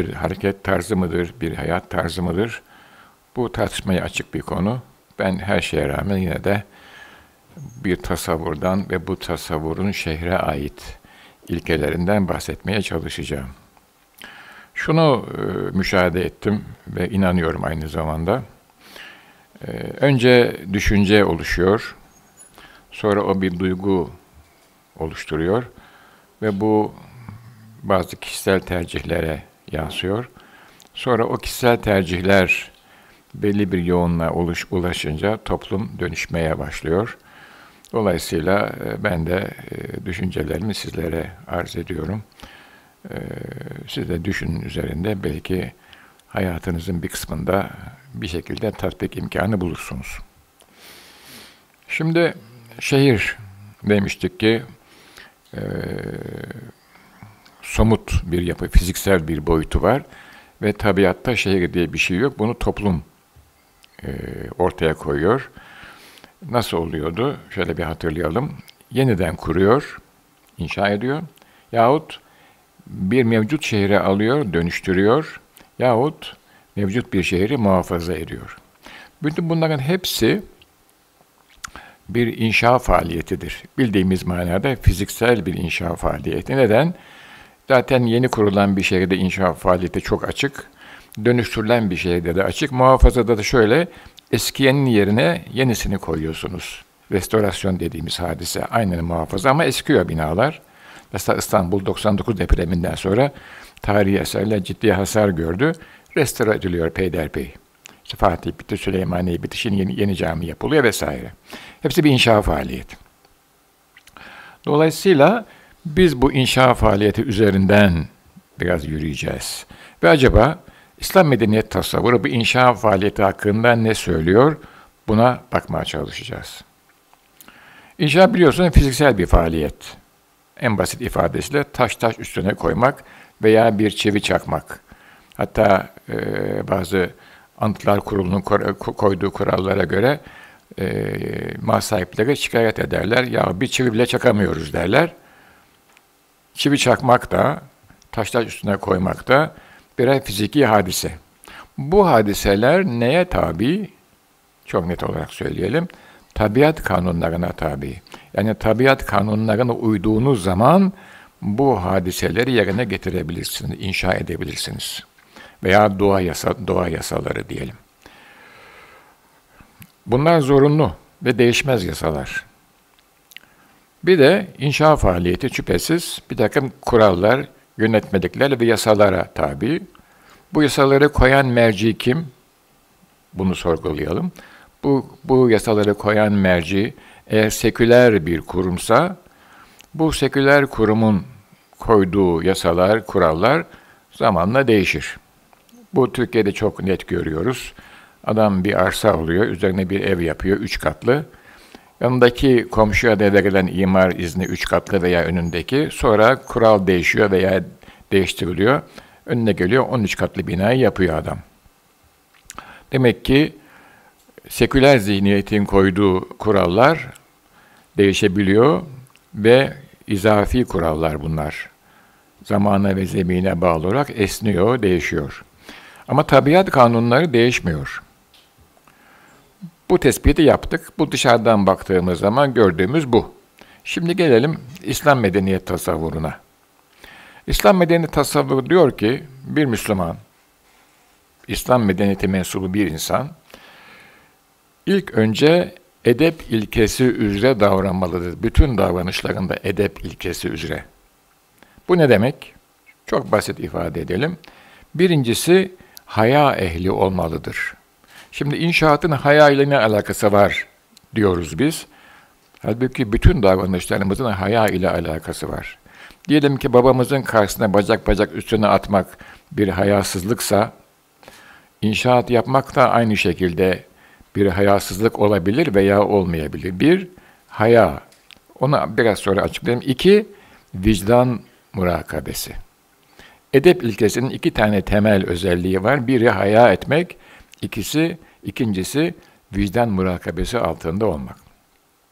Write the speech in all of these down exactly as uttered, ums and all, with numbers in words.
bir hareket tarzı mıdır, bir hayat tarzı mıdır? Bu tartışmaya açık bir konu. Ben her şeye rağmen yine de bir tasavvurdan ve bu tasavvurun şehre ait ilkelerinden bahsetmeye çalışacağım. Şunu e, müşahede ettim ve inanıyorum aynı zamanda. E, önce düşünce oluşuyor, sonra o bir duygu oluşturuyor ve bu bazı kişisel tercihlere yansıyor. Sonra o kişisel tercihler belli bir yoğunluğa uluş, ulaşınca toplum dönüşmeye başlıyor. Dolayısıyla e, ben de e, düşüncelerimi sizlere arz ediyorum. E, siz de düşünün üzerinde belki hayatınızın bir kısmında bir şekilde tatbik imkanı bulursunuz. Şimdi şehir demiştik ki e, somut bir yapı, fiziksel bir boyutu var ve tabiatta şehir diye bir şey yok. Bunu toplum e, ortaya koyuyor. Nasıl oluyordu? Şöyle bir hatırlayalım. Yeniden kuruyor, inşa ediyor. Yahut bir mevcut şehri alıyor, dönüştürüyor. Yahut mevcut bir şehri muhafaza ediyor. Bütün bunların hepsi bir inşa faaliyetidir. Bildiğimiz manada fiziksel bir inşa faaliyeti. Neden? Zaten yeni kurulan bir şehirde inşa faaliyeti çok açık. Dönüştürülen bir şehirde de açık. Muhafazada da şöyle, eskiyenin yerine yenisini koyuyorsunuz. Restorasyon dediğimiz hadise aynen muhafaza ama eskiyor binalar. Mesela İstanbul doksan dokuz depreminden sonra tarihi eserler ciddi hasar gördü. Restore ediliyor peyderpey. İşte Fatih bitti, Süleymaniye bitti, şimdi yeni, yeni cami yapılıyor vesaire. Hepsi bir inşa faaliyeti. Dolayısıyla biz bu inşa faaliyeti üzerinden biraz yürüyeceğiz. Ve acaba İslam medeniyet tasavvuru bu inşa faaliyeti hakkında ne söylüyor? Buna bakmaya çalışacağız. İnşa biliyorsunuz fiziksel bir faaliyet. En basit ifadesiyle taş taş üstüne koymak veya bir çivi çakmak. Hatta e, bazı Anıtlar Kurulu'nun koyduğu kurallara göre e, mal sahipleri şikayet ederler. Ya bir çivi bile çakamıyoruz derler. Çivi çakmak da, taşlar üstüne koymak da birer fiziki hadise. Bu hadiseler neye tabi? Çok net olarak söyleyelim. Tabiat kanunlarına tabi. Yani tabiat kanunlarına uyduğunuz zaman bu hadiseleri yerine getirebilirsiniz, inşa edebilirsiniz. Veya doğa, yasa, doğa yasaları diyelim. Bunlar zorunlu ve değişmez yasalar. Bir de inşa faaliyeti şüphesiz bir takım kurallar, yönetmelikler ve yasalara tabi. Bu yasaları koyan merci kim? Bunu sorgulayalım. Bu, bu yasaları koyan merci eğer seküler bir kurumsa, bu seküler kurumun koyduğu yasalar, kurallar zamanla değişir. Bu Türkiye'de çok net görüyoruz. Adam bir arsa alıyor, üzerine bir ev yapıyor, üç katlı. Yanındaki komşuya da verilen imar izni üç katlı veya önündeki. Sonra kural değişiyor veya değiştiriliyor. Önüne geliyor on üç katlı binayı yapıyor adam. Demek ki seküler zihniyetin koyduğu kurallar değişebiliyor ve izafi kurallar bunlar. Zamana ve zemine bağlı olarak esniyor, değişiyor. Ama tabiat kanunları değişmiyor. Bu tespiti yaptık. Bu dışarıdan baktığımız zaman gördüğümüz bu. Şimdi gelelim İslam medeniyet tasavvuruna. İslam medeniyet tasavvuru diyor ki bir Müslüman, İslam medeniyeti mensubu bir insan ilk önce edep ilkesi üzere davranmalıdır. Bütün davranışlarında edep ilkesi üzere. Bu ne demek? Çok basit ifade edelim. Birincisi haya ehli olmalıdır. Şimdi inşaatın haya ile ne alakası var diyoruz biz. Halbuki bütün davranışlarımızın haya ile alakası var. Diyelim ki babamızın karşısına bacak bacak üstüne atmak bir hayasızlıksa, inşaat yapmak da aynı şekilde bir hayasızlık olabilir veya olmayabilir. Bir, haya. Onu biraz sonra açıklayayım. İki, vicdan murakabesi. Edep ilkesinin iki tane temel özelliği var. Biri haya etmek, ikisi, ikincisi vicdan murakabesi altında olmak.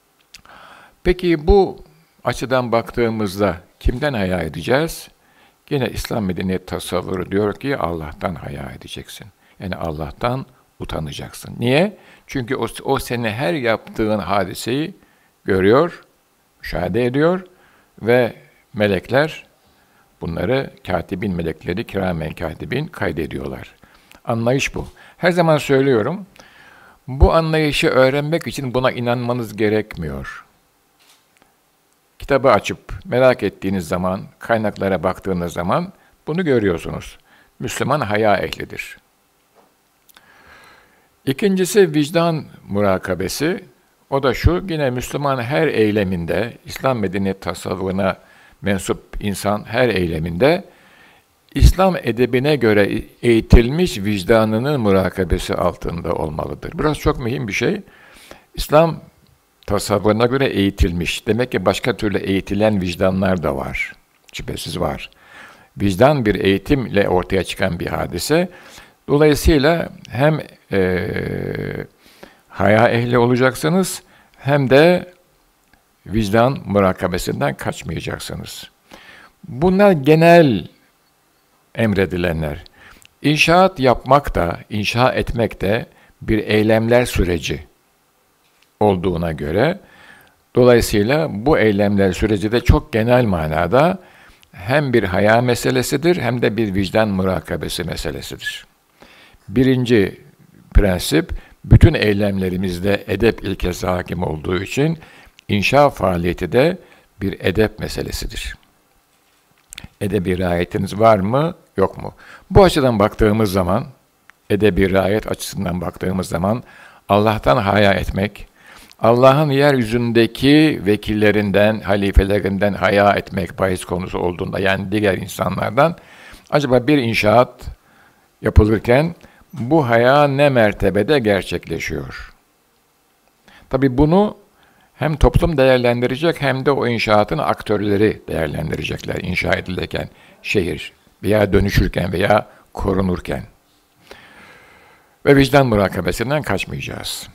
Peki bu açıdan baktığımızda kimden haya edeceğiz? Yine İslam medeniyet tasavvuru diyor ki Allah'tan haya edeceksin. Yani Allah'tan utanacaksın. Niye? Çünkü o, o senin her yaptığın hadiseyi görüyor, müşahede ediyor ve melekler bunları katibin melekleri, kiramen katibin kaydediyorlar. Anlayış bu. Her zaman söylüyorum, bu anlayışı öğrenmek için buna inanmanız gerekmiyor. Kitabı açıp merak ettiğiniz zaman, kaynaklara baktığınız zaman bunu görüyorsunuz. Müslüman haya ehlidir. İkincisi vicdan murakabesi. O da şu, yine Müslüman her eyleminde, İslam medeniyet tasavvuruna mensup insan her eyleminde, İslam edebine göre eğitilmiş vicdanının murakabesi altında olmalıdır. Burası çok mühim bir şey. İslam tasavvuruna göre eğitilmiş. Demek ki başka türlü eğitilen vicdanlar da var. Şüphesiz var. Vicdan bir eğitimle ortaya çıkan bir hadise. Dolayısıyla hem e, haya ehli olacaksınız hem de vicdan murakabesinden kaçmayacaksınız. Bunlar genel emredilenler. İnşaat yapmak da, inşa etmek de bir eylemler süreci olduğuna göre, dolayısıyla bu eylemler süreci de çok genel manada hem bir haya meselesidir hem de bir vicdan murakabesi meselesidir. Birinci prensip, bütün eylemlerimizde edep ilkesi hakim olduğu için inşa faaliyeti de bir edep meselesidir. Edebi riayetiniz var mı, yok mu? Bu açıdan baktığımız zaman, edebi riayet açısından baktığımız zaman Allah'tan haya etmek, Allah'ın yeryüzündeki vekillerinden, halifelerinden haya etmek bahis konusu olduğunda, yani diğer insanlardan, acaba bir inşaat yapılırken bu haya ne mertebede gerçekleşiyor? Tabii bunu hem toplum değerlendirecek hem de o inşaatın aktörleri değerlendirecekler inşa edilirken, şehir veya dönüşürken veya korunurken. Ve vicdan murakabesinden kaçmayacağız.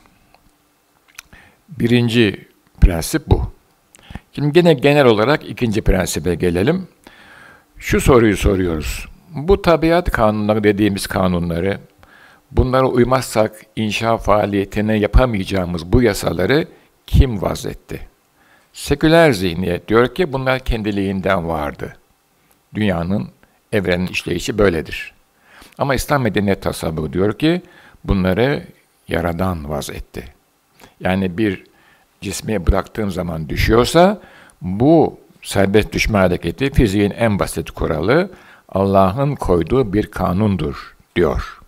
Birinci prensip bu. Şimdi gene genel olarak ikinci prensibe gelelim. Şu soruyu soruyoruz. Bu tabiat kanunları dediğimiz kanunları, bunlara uymazsak inşa faaliyetini yapamayacağımız bu yasaları kim vazetti? Seküler zihniyet diyor ki bunlar kendiliğinden vardı. Dünyanın, evrenin işleyişi böyledir. Ama İslam medeniyet tasavvuru diyor ki bunları Yaradan vazetti. Yani bir cismi bıraktığım zaman düşüyorsa bu serbest düşme hareketi fiziğin en basit kuralı Allah'ın koyduğu bir kanundur diyor.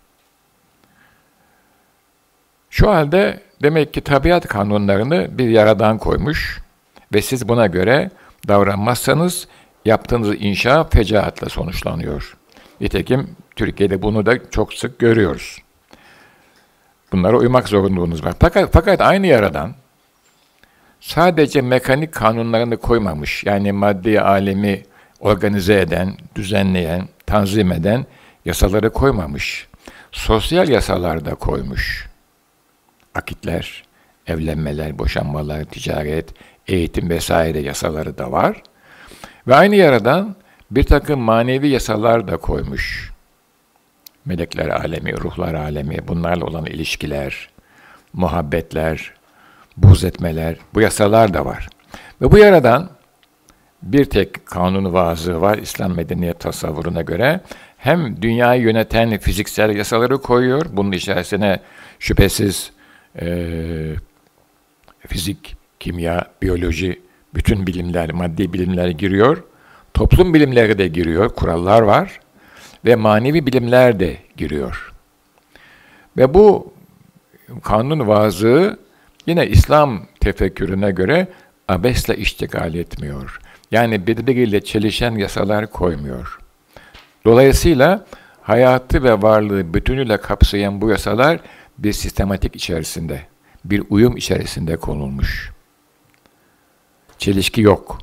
Şu halde demek ki tabiat kanunlarını bir Yaradan koymuş ve siz buna göre davranmazsanız yaptığınız inşa fecaatla sonuçlanıyor. Nitekim Türkiye'de bunu da çok sık görüyoruz. Bunlara uymak zorunluluğunuz var. Fakat, fakat aynı Yaradan sadece mekanik kanunlarını koymamış, yani maddi alemi organize eden, düzenleyen, tanzim eden yasaları koymamış. Sosyal yasalar da koymuş. Akitler, evlenmeler, boşanmalar, ticaret, eğitim vesaire yasaları da var. Ve aynı Yaradan bir takım manevi yasalar da koymuş. Melekler alemi, ruhlar alemi, bunlarla olan ilişkiler, muhabbetler, buğz etmeler, bu yasalar da var. Ve bu Yaradan bir tek kanunu vaazı var İslam medeniyet tasavvuruna göre. Hem dünyayı yöneten fiziksel yasaları koyuyor, bunun içerisine şüphesiz e, fizik, kimya, biyoloji, bütün bilimler, maddi bilimler giriyor. Toplum bilimleri de giriyor, kurallar var. Ve manevi bilimler de giriyor. Ve bu kanun vaazı yine İslam tefekkürüne göre abesle iştigal etmiyor. Yani birbiriyle çelişen yasalar koymuyor. Dolayısıyla hayatı ve varlığı bütünüyle kapsayan bu yasalar bir sistematik içerisinde, bir uyum içerisinde konulmuş. Çelişki yok.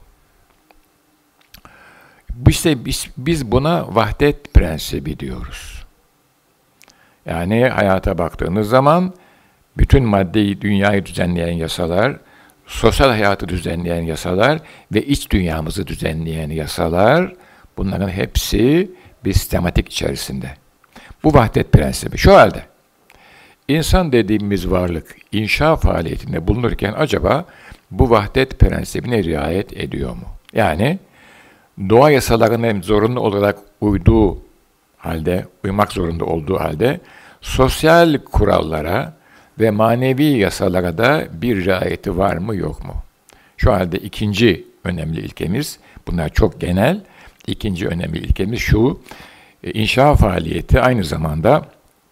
İşte biz, biz buna vahdet prensibi diyoruz. Yani hayata baktığınız zaman bütün maddi dünyayı düzenleyen yasalar, sosyal hayatı düzenleyen yasalar ve iç dünyamızı düzenleyen yasalar, Bunların hepsi bir sistematik içerisinde. Bu vahdet prensibi. Şu halde, insan dediğimiz varlık inşa faaliyetinde bulunurken acaba bu vahdet prensibine riayet ediyor mu? Yani doğa yasalarına zorunlu olarak uyduğu halde, uymak zorunda olduğu halde sosyal kurallara ve manevi yasalara da bir riayeti var mı yok mu? Şu halde ikinci önemli ilkemiz, bunlar çok genel, ikinci önemli ilkemiz şu, inşa faaliyeti aynı zamanda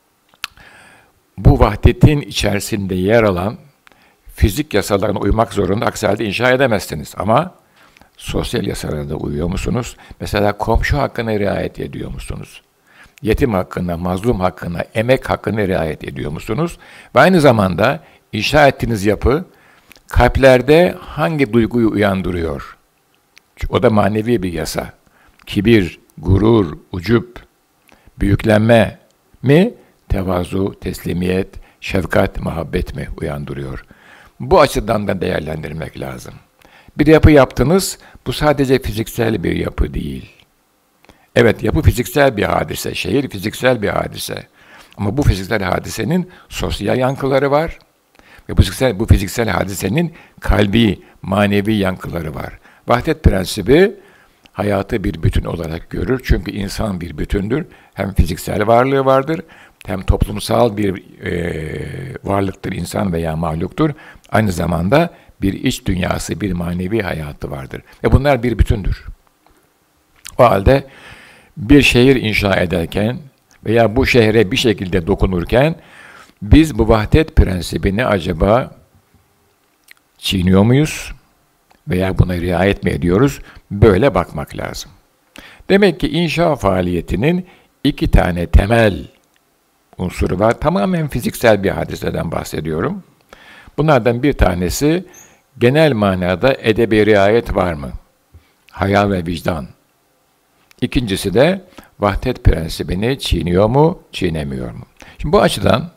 bu vahdetin içerisinde yer alan fizik yasalarına uymak zorunda, aksi halde inşa edemezsiniz. Ama sosyal yasalara da uyuyor musunuz? Mesela komşu hakkına riayet ediyor musunuz? Yetim hakkına, mazlum hakkına, emek hakkına riayet ediyor musunuz? Ve aynı zamanda inşa ettiğiniz yapı kalplerde hangi duyguyu uyandırıyor? O da manevi bir yasa. Kibir, gurur, ucup, büyüklenme mi? Tevazu, teslimiyet, şefkat, muhabbet mi uyandırıyor? Bu açıdan da değerlendirmek lazım. Bir yapı yaptınız, bu sadece fiziksel bir yapı değil. Evet, yapı fiziksel bir hadise, şehir fiziksel bir hadise. Ama bu fiziksel hadisenin sosyal yankıları var. Ve bu fiziksel, bu fiziksel hadisenin kalbi, manevi yankıları var. Vahdet prensibi hayatı bir bütün olarak görür. Çünkü insan bir bütündür. Hem fiziksel varlığı vardır, hem toplumsal bir e, varlıktır, insan veya mahluktur. Aynı zamanda bir iç dünyası, bir manevi hayatı vardır. Ve bunlar bir bütündür. O halde bir şehir inşa ederken veya bu şehre bir şekilde dokunurken biz bu vahdet prensibini acaba çiğniyor muyuz veya buna riayet mi ediyoruz? Böyle bakmak lazım. Demek ki inşa faaliyetinin iki tane temel unsuru var. Tamamen fiziksel bir hadiseden bahsediyorum. Bunlardan bir tanesi genel manada edebi riayet var mı? Hayal ve vicdan. İkincisi de vahdet prensibini çiğniyor mu, çiğnemiyor mu? Şimdi bu açıdan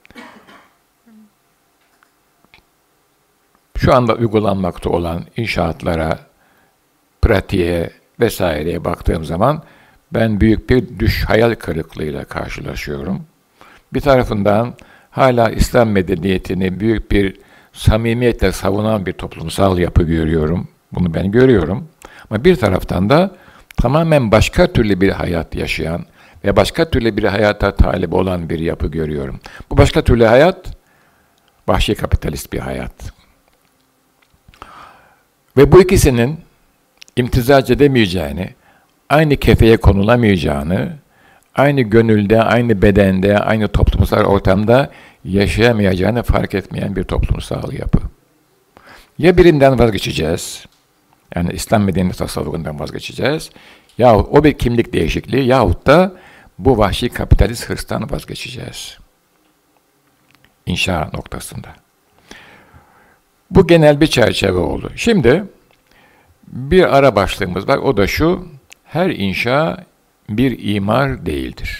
şu anda uygulanmakta olan inşaatlara, pratiğe vesaireye baktığım zaman ben büyük bir düş hayal kırıklığıyla karşılaşıyorum. Bir tarafından hala İslam medeniyetini büyük bir samimiyetle savunan bir toplumsal yapı görüyorum. Bunu ben görüyorum. Ama bir taraftan da tamamen başka türlü bir hayat yaşayan ve başka türlü bir hayata talip olan bir yapı görüyorum. Bu başka türlü hayat, vahşi kapitalist bir hayat. Ve bu ikisinin imtizac edemeyeceğini, aynı kefeye konulamayacağını, aynı gönülde, aynı bedende, aynı toplumsal ortamda yaşayamayacağını fark etmeyen bir toplumsal yapı. Ya birinden vazgeçeceğiz, yani İslam medeniyeti tasavvurundan vazgeçeceğiz, yahut o bir kimlik değişikliği, yahut da bu vahşi kapitalist hırstan vazgeçeceğiz. İnşa noktasında. Bu genel bir çerçeve oldu. Şimdi bir ara başlığımız var, o da şu: her inşa bir imar değildir.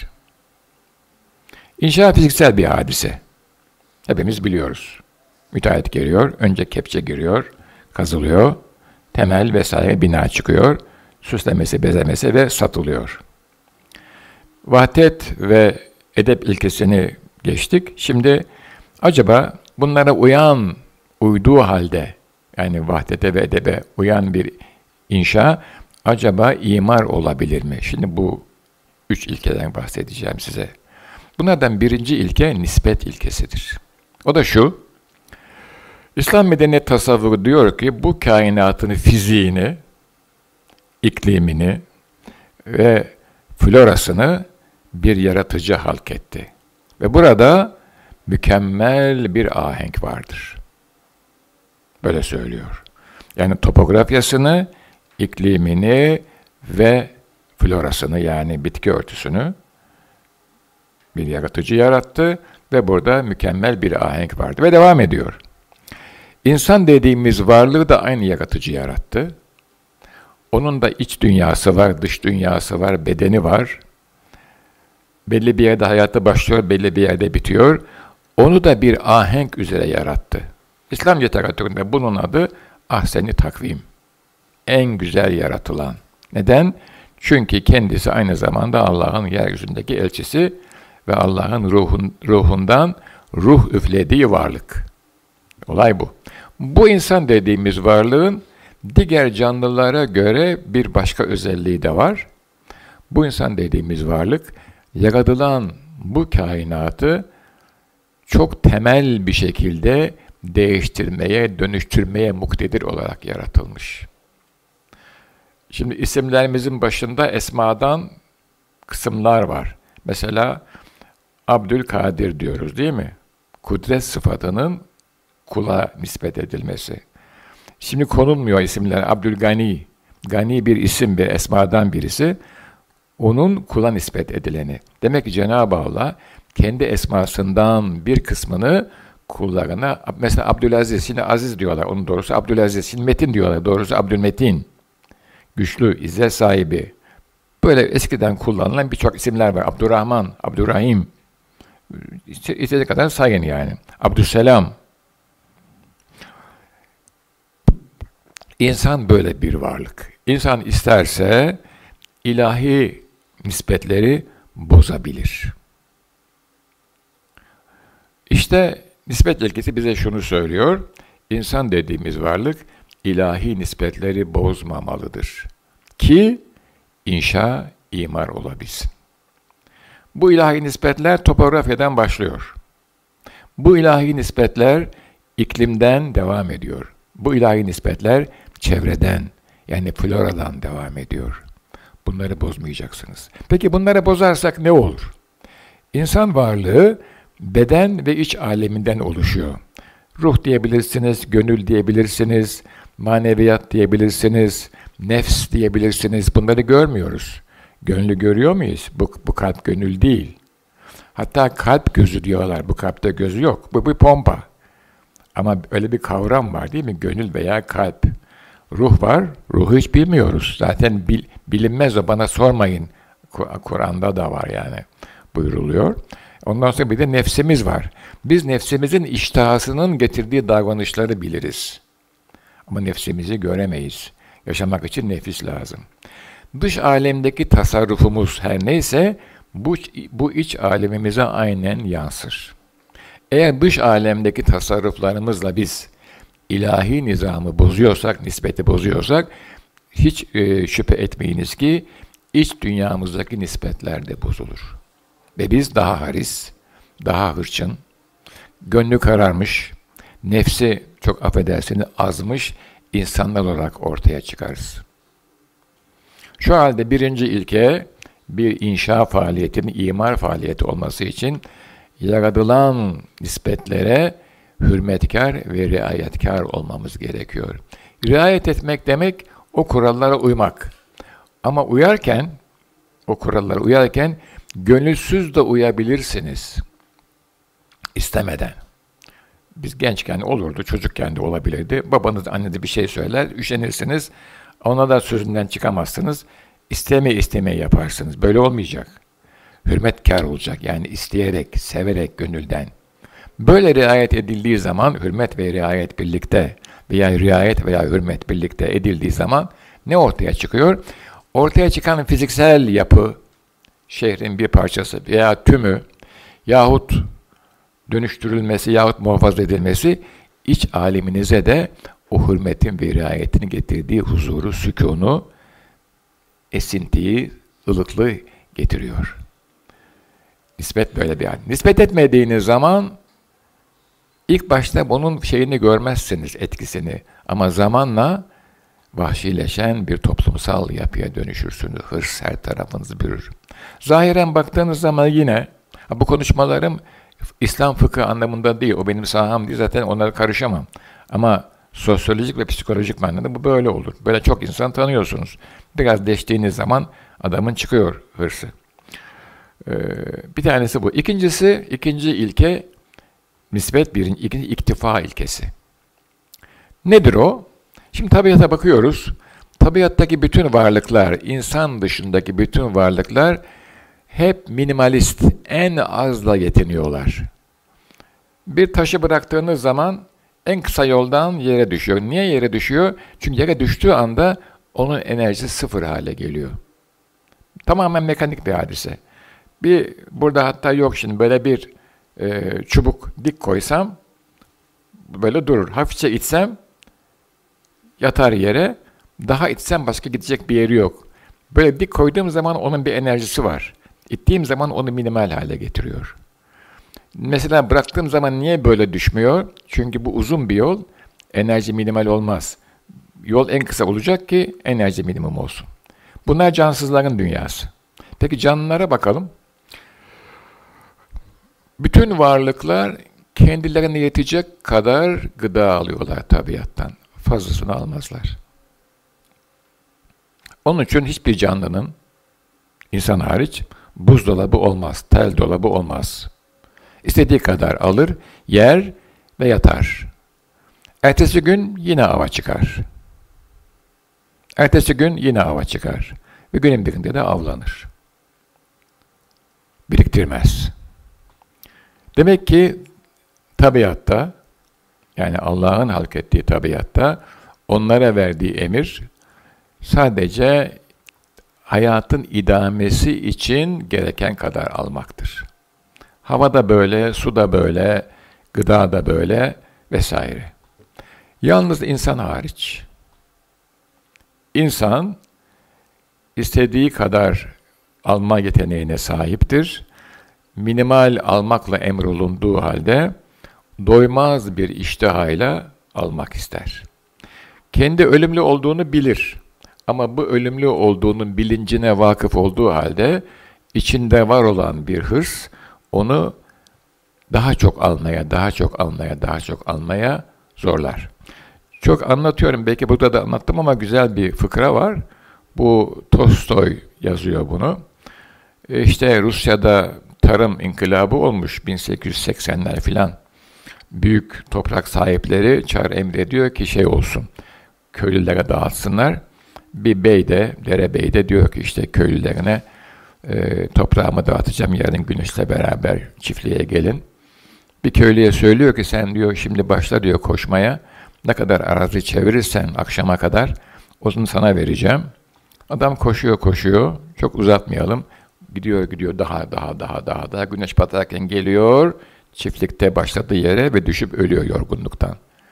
İnşa fiziksel bir hadise. Hepimiz biliyoruz. Müteahhit geliyor, önce kepçe giriyor, kazılıyor, temel vesaire bina çıkıyor, süslemesi, bezemesi ve satılıyor. Vahdet ve edep ilkesini geçtik. Şimdi acaba bunlara uyan, uyduğu halde, yani vahdete ve edebe uyan bir inşa acaba imar olabilir mi? Şimdi bu üç ilkeden bahsedeceğim size. Bunlardan birinci ilke nispet ilkesidir. O da şu: İslam medeniyet tasavvuru diyor ki bu kainatın fiziğini, iklimini ve florasını bir yaratıcı halk etti. Ve burada mükemmel bir ahenk vardır. Böyle söylüyor. Yani topografyasını, iklimini ve florasını, yani bitki örtüsünü bir yaratıcı yarattı ve burada mükemmel bir ahenk vardı. Ve devam ediyor. İnsan dediğimiz varlığı da aynı yaratıcı yarattı. Onun da iç dünyası var, dış dünyası var, bedeni var. Belli bir yerde hayatı başlıyor, belli bir yerde bitiyor. Onu da bir ahenk üzere yarattı. İslam literatüründe bunun adı ahsen-i takvim. En güzel yaratılan. Neden? Çünkü kendisi aynı zamanda Allah'ın yeryüzündeki elçisi ve Allah'ın ruhun, ruhundan ruh üflediği varlık. Olay bu. Bu insan dediğimiz varlığın diğer canlılara göre bir başka özelliği de var. Bu insan dediğimiz varlık, yaratılan bu kainatı çok temel bir şekilde değiştirmeye, dönüştürmeye muktedir olarak yaratılmış. Şimdi isimlerimizin başında esmadan kısımlar var. Mesela Abdülkadir diyoruz değil mi? Kudret sıfatının kula nispet edilmesi. Şimdi konulmuyor isimler. Abdülgani, Gani bir isim, bir esmadan birisi. Onun kula nispet edileni. Demek ki Cenab-ı Allah kendi esmasından bir kısmını kullarına, mesela Abdülaziz, şimdi Aziz diyorlar, onun doğrusu Abdülaziz, şimdi Metin diyorlar, doğrusu Abdülmetin. Güçlü, izzet sahibi. Böyle eskiden kullanılan birçok isimler var. Abdurrahman, Abdurrahim. İstediği kadar sayın yani. Abdüsselam. İnsan böyle bir varlık. İnsan isterse ilahi nispetleri bozabilir. İşte nispet ilkesi bize şunu söylüyor. İnsan dediğimiz varlık ilahi nispetleri bozmamalıdır. Ki inşa, imar olabilsin. Bu ilahi nispetler topografyadan başlıyor. Bu ilahi nispetler iklimden devam ediyor. Bu ilahi nispetler çevreden, yani floradan devam ediyor. Bunları bozmayacaksınız. Peki bunları bozarsak ne olur? İnsan varlığı beden ve iç aleminden oluşuyor. Ruh diyebilirsiniz, gönül diyebilirsiniz, maneviyat diyebilirsiniz, nefs diyebilirsiniz. Bunları görmüyoruz. Gönlü görüyor muyuz? Bu, bu kalp gönül değil. Hatta kalp gözü diyorlar. Bu kalpte gözü yok. Bu bir pompa. Ama öyle bir kavram var değil mi? Gönül veya kalp. Ruh var. Ruhu hiç bilmiyoruz. Zaten bil, bilinmez o. Bana sormayın. Kur'an'da da var yani. Buyuruluyor. Ondan sonra bir de nefsimiz var. Biz nefsimizin iştihasının getirdiği davranışları biliriz. Ama nefsimizi göremeyiz. Yaşamak için nefis lazım. Dış alemdeki tasarrufumuz her neyse bu, bu iç alemimize aynen yansır. Eğer dış alemdeki tasarruflarımızla biz ilahi nizamı bozuyorsak, nispeti bozuyorsak hiç e, şüphe etmeyiniz ki iç dünyamızdaki nispetler de bozulur. Ve biz daha haris, daha hırçın, gönlü kararmış, nefsi çok affedersiniz azmış insanlar olarak ortaya çıkarız. Şu halde birinci ilke bir inşa faaliyetinin imar faaliyeti olması için yaratılan nispetlere hürmetkar ve riayetkar olmamız gerekiyor. Riayet etmek demek o kurallara uymak. Ama uyarken, o kurallara uyarken gönülsüz de uyabilirsiniz. İstemeden. Biz gençken olurdu, çocukken de olabilirdi. Babanız, anneniz bir şey söyler, üşenirsiniz. Ona da sözünden çıkamazsınız. İstemeye istemeye yaparsınız. Böyle olmayacak. Hürmetkar olacak. Yani isteyerek, severek, gönülden. Böyle riayet edildiği zaman, hürmet ve riayet birlikte veya riayet veya hürmet birlikte edildiği zaman ne ortaya çıkıyor? Ortaya çıkan fiziksel yapı, şehrin bir parçası veya tümü yahut dönüştürülmesi yahut muhafaza edilmesi iç aleminize de o hürmetin ve riayetin getirdiği huzuru, sükûnu, esintiyi, ılıklığı getiriyor. Nispet böyle bir hal. Nispet etmediğiniz zaman ilk başta bunun şeyini görmezsiniz, etkisini. Ama zamanla vahşileşen bir toplumsal yapıya dönüşürsünüz. Hırs her tarafınızı bürür. Zahiren baktığınız zaman yine, bu konuşmalarım İslam fıkıh anlamında değil, o benim saham değil, zaten onlara karışamam. Ama sosyolojik ve psikolojik manada bu böyle olur. Böyle çok insan tanıyorsunuz. Biraz deştiğiniz zaman adamın çıkıyor hırsı. Ee, bir tanesi bu. İkincisi, ikinci ilke, nispet birinci, ikinci iktifa ilkesi. Nedir o? Şimdi tabiata bakıyoruz. Tabiattaki bütün varlıklar, insan dışındaki bütün varlıklar hep minimalist, en azla yetiniyorlar. Bir taşı bıraktığınız zaman en kısa yoldan yere düşüyor. Niye yere düşüyor? Çünkü yere düştüğü anda onun enerjisi sıfır hale geliyor. Tamamen mekanik bir hadise. Bir burada hatta yok şimdi böyle bir e, çubuk dik koysam böyle durur. Hafifçe itsem yatar yere. Daha itsem başka gidecek bir yeri yok. Böyle dik koyduğum zaman onun bir enerjisi var. İttiğim zaman onu minimal hale getiriyor. Mesela bıraktığım zaman niye böyle düşmüyor? Çünkü bu uzun bir yol, enerji minimal olmaz. Yol en kısa olacak ki enerji minimum olsun. Bunlar cansızların dünyası. Peki canlılara bakalım. Bütün varlıklar kendilerine yetecek kadar gıda alıyorlar tabiattan. Fazlasını almazlar. Onun için hiçbir canlının, insan hariç, buzdolabı olmaz, tel dolabı olmaz. İstediği kadar alır, yer ve yatar. Ertesi gün yine ava çıkar. Ertesi gün yine ava çıkar. Ve günün birinde de avlanır. Biriktirmez. Demek ki tabiatta, yani Allah'ın halk ettiği tabiatta, onlara verdiği emir, sadece hayatın idamesi için gereken kadar almaktır. Hava da böyle, su da böyle, gıda da böyle vesaire. Yalnız insan hariç. İnsan istediği kadar alma yeteneğine sahiptir. Minimal almakla emrolunduğu halde doymaz bir iştihayla almak ister. Kendi ölümlü olduğunu bilir. Ama bu ölümlü olduğunun bilincine vakıf olduğu halde içinde var olan bir hırs onu daha çok almaya, daha çok almaya, daha çok almaya zorlar. Çok anlatıyorum, belki burada da anlattım ama güzel bir fıkra var. Bu Tolstoy yazıyor bunu. İşte Rusya'da tarım inkılabı olmuş bin sekiz yüz seksenler filan. Büyük toprak sahipleri çar emrediyor ki şey olsun, köylülere dağıtsınlar. Bir bey de, derebey de diyor ki işte köylülerine e, toprağımı dağıtacağım, yarın güneşle beraber çiftliğe gelin. Bir köylüye söylüyor ki sen diyor şimdi başla diyor koşmaya. Ne kadar arazi çevirirsen akşama kadar onu sana vereceğim. Adam koşuyor koşuyor, çok uzatmayalım. Gidiyor gidiyor daha daha daha daha daha güneş batarken geliyor. Çiftlikte başladığı yere ve düşüp ölüyor yorgunluktan.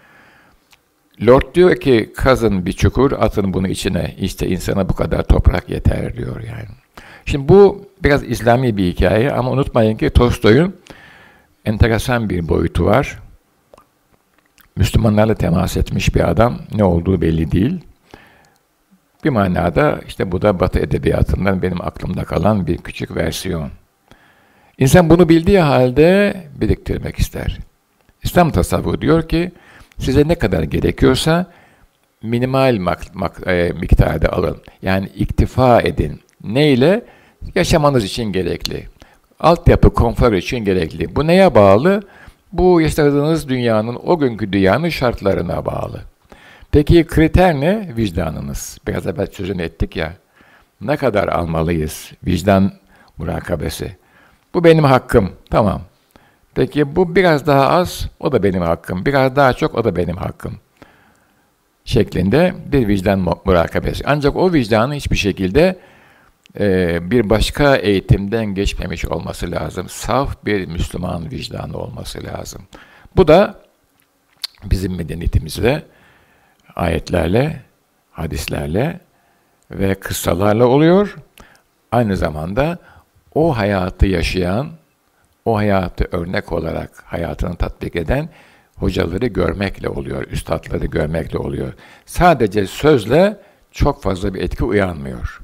Lord diyor ki kazın bir çukur, atın bunu içine. İşte insana bu kadar toprak yeter diyor yani. Şimdi bu biraz İslami bir hikaye ama unutmayın ki Tolstoy'un enteresan bir boyutu var. Müslümanlarla temas etmiş bir adam. Ne olduğu belli değil. Bir manada işte bu da Batı edebiyatından benim aklımda kalan bir küçük versiyon. İnsan bunu bildiği halde biriktirmek ister. İslam tasavvufu diyor ki size ne kadar gerekiyorsa minimal mak- mak- e, miktarda alın. Yani iktifa edin. Neyle? Yaşamanız için gerekli. Altyapı, konfor için gerekli. Bu neye bağlı? Bu yaşadığınız dünyanın, o günkü dünyanın şartlarına bağlı. Peki kriter ne? Vicdanınız. Biraz evvel sözünü ettik ya. Ne kadar almalıyız? Vicdan murakabesi. Bu benim hakkım. Tamam. Peki bu biraz daha az, o da benim hakkım. Biraz daha çok, o da benim hakkım. Şeklinde bir vicdan murakabesi. Ancak o vicdanın hiçbir şekilde e, bir başka eğitimden geçmemiş olması lazım. Saf bir Müslüman vicdanı olması lazım. Bu da bizim medeniyetimizde ayetlerle, hadislerle ve kıssalarla oluyor. Aynı zamanda o hayatı yaşayan, o hayatı örnek olarak hayatını tatbik eden hocaları görmekle oluyor, üstadları görmekle oluyor. Sadece sözle çok fazla bir etki uyanmıyor.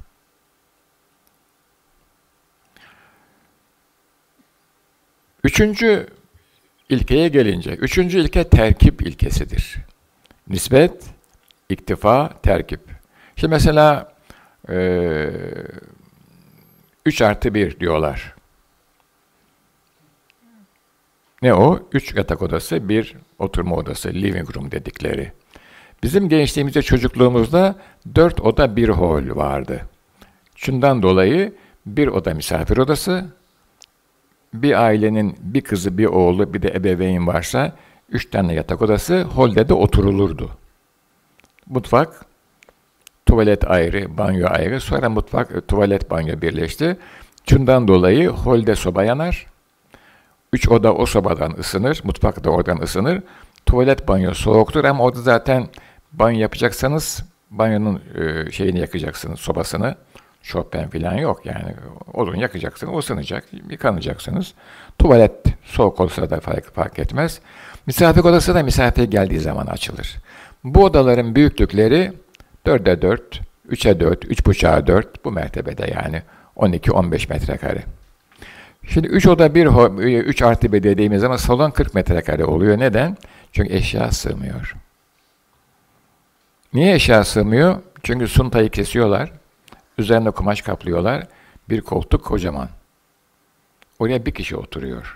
Üçüncü ilkeye gelince, üçüncü ilke terkip ilkesidir. Nispet, iktifa, terkip. Şimdi mesela e, üç artı bir diyorlar. Ne o? Üç yatak odası, bir oturma odası, living room dedikleri. Bizim gençliğimizde, çocukluğumuzda dört oda bir hol vardı. Şundan dolayı bir oda misafir odası, bir ailenin bir kızı, bir oğlu, bir de ebeveyn varsa üç tane yatak odası, holde de oturulurdu. Mutfak, tuvalet ayrı, banyo ayrı. Sonra mutfak, tuvalet, banyo birleşti. Şundan dolayı holde soba yanar. Üç oda o sobadan ısınır, mutfak da oradan ısınır. Tuvalet, banyo soğuktur ama orada zaten banyo yapacaksanız banyonun e, şeyini yakacaksınız, sobasını. Şoben falan yok yani. Odun yakacaksınız, ısınacak, yıkanacaksınız. Tuvalet soğuk olsa da fark, fark etmez. Misafir odası da misafir geldiği zaman açılır. Bu odaların büyüklükleri dörde dört, üçe dört, üç buçuğa dört bu mertebede yani on iki on beş metrekare. Şimdi üç oda bir, üç artı bir dediğimiz zaman salon kırk metrekare oluyor. Neden? Çünkü eşya sığmıyor. Niye eşya sığmıyor? Çünkü suntayı kesiyorlar. Üzerine kumaş kaplıyorlar. Bir koltuk kocaman. Oraya bir kişi oturuyor.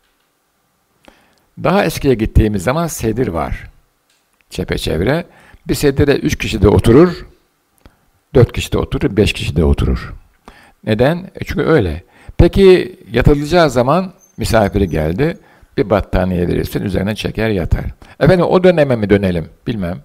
Daha eskiye gittiğimiz zaman sedir var. Çepeçevre. Bir sedire üç kişi de oturur. Dört kişi de oturur. Beş kişi de oturur. Neden? E çünkü öyle. Peki yatılacağı zaman misafiri geldi. Bir battaniye verirsin. Üzerine çeker yatar. Efendim o döneme mi dönelim? Bilmem.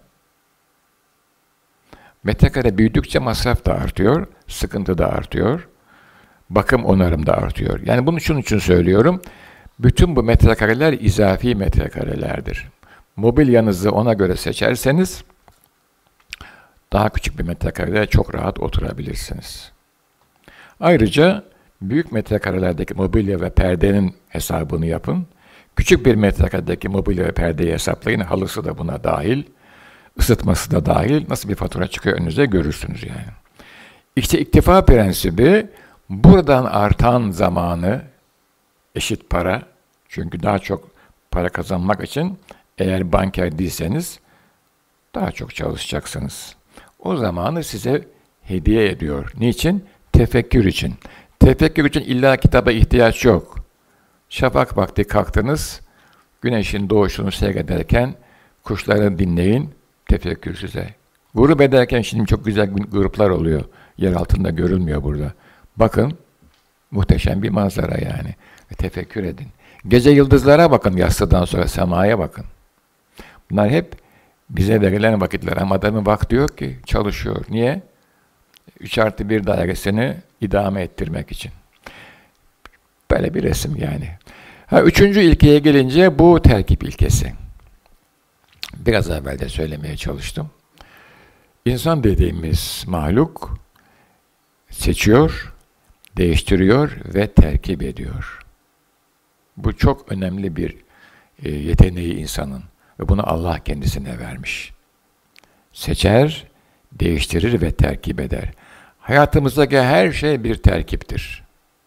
Metrekare büyüdükçe masraf da artıyor, sıkıntı da artıyor, bakım onarım da artıyor. Yani bunu şunun için söylüyorum, bütün bu metrekareler izafi metrekarelerdir. Mobilyanızı ona göre seçerseniz, daha küçük bir metrekarede çok rahat oturabilirsiniz. Ayrıca büyük metrekarelerdeki mobilya ve perdenin hesabını yapın. Küçük bir metrekaredeki mobilya ve perdeyi hesaplayın, halısı da buna dahil. Isıtması da dahil nasıl bir fatura çıkıyor önünüze görürsünüz yani. İşte iktifa prensibi buradan artan zamanı eşit para. Çünkü daha çok para kazanmak için eğer banker değilseniz daha çok çalışacaksınız. O zamanı size hediye ediyor. Niçin? Tefekkür için. Tefekkür için illa kitaba ihtiyaç yok. Şafak vakti kalktınız, güneşin doğuşunu seyrederken kuşları dinleyin. Tefekkür size. Grup ederken şimdi çok güzel gruplar oluyor. Yer altında görülmüyor burada. Bakın, muhteşem bir manzara yani. Ve tefekkür edin. Gece yıldızlara bakın, yatsıdan sonra semaya bakın. Bunlar hep bize verilen vakitler. Ama adamın vakti yok ki, çalışıyor. Niye? Üç artı bir dairesini idame ettirmek için. Böyle bir resim yani. Ha, üçüncü ilkeye gelince bu terkip ilkesi. Biraz evvel de söylemeye çalıştım. İnsan dediğimiz mahluk seçiyor, değiştiriyor ve terkip ediyor. Bu çok önemli bir e, yeteneği insanın ve bunu Allah kendisine vermiş. Seçer, değiştirir ve terkip eder. Hayatımızdaki her şey bir terkiptir.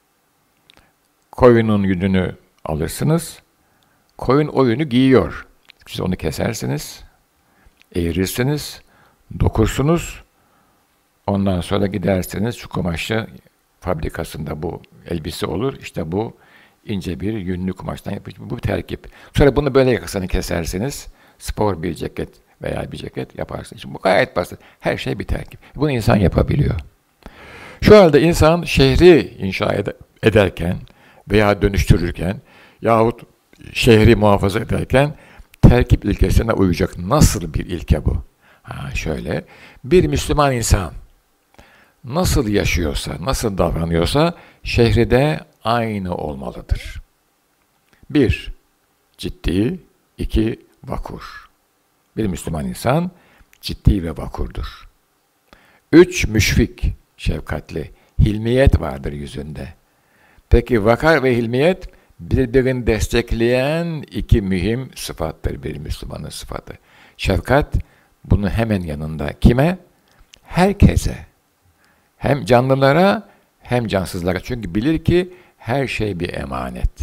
Koyunun yününü alırsınız, koyun o yünü giyiyor. Siz onu kesersiniz, eğirirsiniz, dokursunuz, ondan sonra gidersiniz şu kumaşı fabrikasında bu elbise olur. İşte bu ince bir yünlü kumaştan yapılmış bu terkip. Sonra bunu böyle yakasını kesersiniz, spor bir ceket veya bir ceket yaparsınız. Şimdi bu gayet basit. Her şey bir terkip. Bunu insan yapabiliyor. Şu halde insan şehri inşa ed- ederken veya dönüştürürken yahut şehri muhafaza ederken terkip ilkesine uyacak. Nasıl bir ilke bu? Ha şöyle, bir Müslüman insan nasıl yaşıyorsa, nasıl davranıyorsa şehri de aynı olmalıdır. Bir, ciddi, iki, vakur. Bir Müslüman insan ciddi ve vakurdur. Üç, müşfik, şefkatli, hilmiyet vardır yüzünde. Peki vakar ve hilmiyet birbirini destekleyen iki mühim sıfattır bir Müslümanın sıfatı. Şefkat bunun hemen yanında. Kime? Herkese. Hem canlılara hem cansızlara. Çünkü bilir ki her şey bir emanet.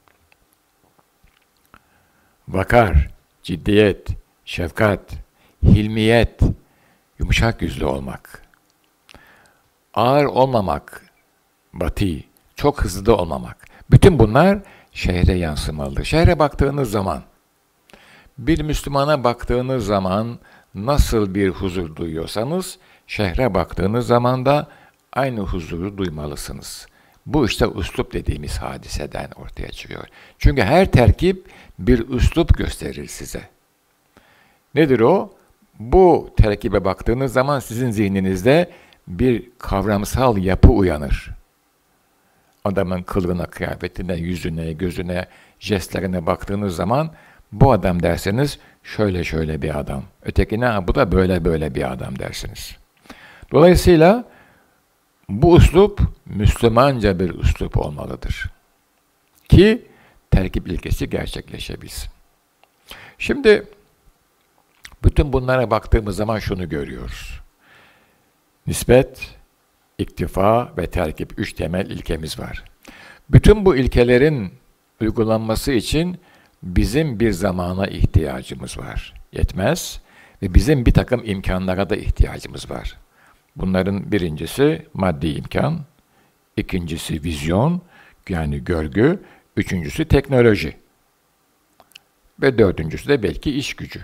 Vakar, ciddiyet, şefkat, hilmiyet, yumuşak yüzlü olmak. Ağır olmamak, batı, çok hızlı da olmamak. Bütün bunlar şehre yansımalıdır. Şehre baktığınız zaman, bir Müslümana baktığınız zaman nasıl bir huzur duyuyorsanız, şehre baktığınız zaman da aynı huzuru duymalısınız. Bu işte üslup dediğimiz hadiseden ortaya çıkıyor. Çünkü her terkip bir üslup gösterir size. Nedir o? bu terkibe baktığınız zaman sizin zihninizde bir kavramsal yapı uyanır. Adamın kılığına, kıyafetine, yüzüne, gözüne, jestlerine baktığınız zaman bu adam derseniz şöyle şöyle bir adam. Ötekine bu da böyle böyle bir adam dersiniz. Dolayısıyla bu üslup Müslümanca bir üslup olmalıdır. Ki terkip ilkesi gerçekleşebilsin. Şimdi bütün bunlara baktığımız zaman şunu görüyoruz. Nispet, iktifa ve terkip üç temel ilkemiz var. Bütün bu ilkelerin uygulanması için bizim bir zamana ihtiyacımız var. Yetmez ve bizim bir takım imkanlara da ihtiyacımız var. Bunların birincisi maddi imkan, ikincisi vizyon, yani görgü, üçüncüsü teknoloji ve dördüncüsü de belki iş gücü.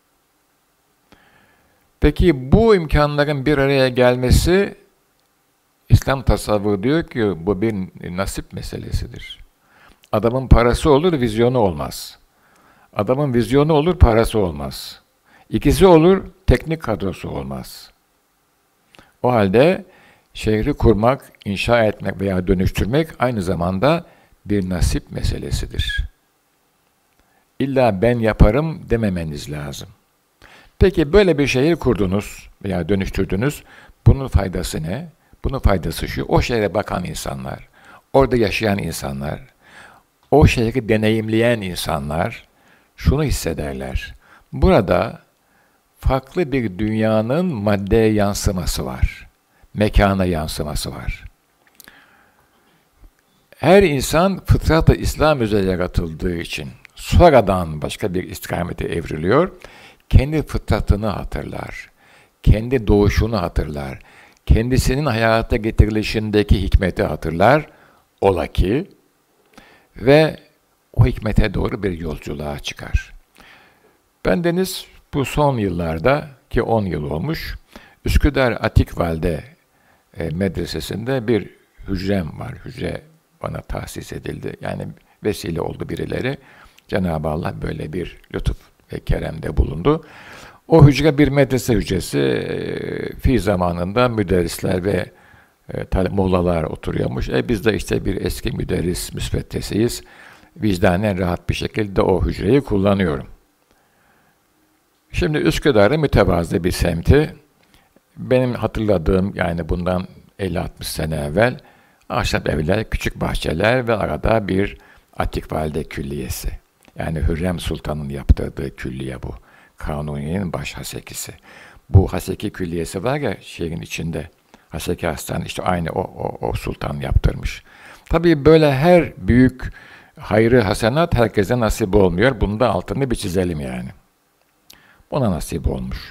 Peki bu imkanların bir araya gelmesi, İslam tasavvuru diyor ki bu bir nasip meselesidir. Adamın parası olur, vizyonu olmaz. Adamın vizyonu olur, parası olmaz. İkisi olur, teknik kadrosu olmaz. O halde şehri kurmak, inşa etmek veya dönüştürmek aynı zamanda bir nasip meselesidir. İlla ben yaparım dememeniz lazım. Peki böyle bir şehir kurdunuz veya dönüştürdünüz, bunun faydası ne? Bunun faydası şu, o şehre bakan insanlar, orada yaşayan insanlar, o şehri deneyimleyen insanlar şunu hissederler. Burada farklı bir dünyanın maddeye yansıması var. Mekana yansıması var. Her insan fıtrat-ı İslam üzere yaratıldığı için sonradan başka bir istikamete evriliyor. Kendi fıtratını hatırlar. Kendi doğuşunu hatırlar. Kendisinin hayata getirilişindeki hikmeti hatırlar. Ola ki ve o hikmete doğru bir yolculuğa çıkar. Bendeniz bu son yıllarda ki on yıl olmuş, Üsküdar Atikvalide e, medresesinde bir hücrem var. Hücre bana tahsis edildi. Yani vesile oldu birileri. Cenab-ı Allah böyle bir lütuf ve keremde bulundu. O hücre bir medrese hücresi. E, fi zamanında müderrisler ve e, muğlalar oturuyormuş. E, biz de işte bir eski müderris müsveddesiyiz. Vicdanen rahat bir şekilde o hücreyi kullanıyorum. Şimdi Üsküdar'ın mütevazı bir semti. Benim hatırladığım, yani bundan elli altmış sene evvel ahşap evler, küçük bahçeler ve arada bir Atikvalide külliyesi. Yani Hürrem Sultan'ın yaptırdığı külliye bu. Kanuni'nin baş hasekisi. Bu haseki külliyesi var ya şehrin içinde. Haseki Hastane işte aynı o, o, o sultan yaptırmış. Tabii böyle her büyük hayrı hasenat herkese nasip olmuyor. Bunu da altını bir çizelim yani. Ona nasip olmuş.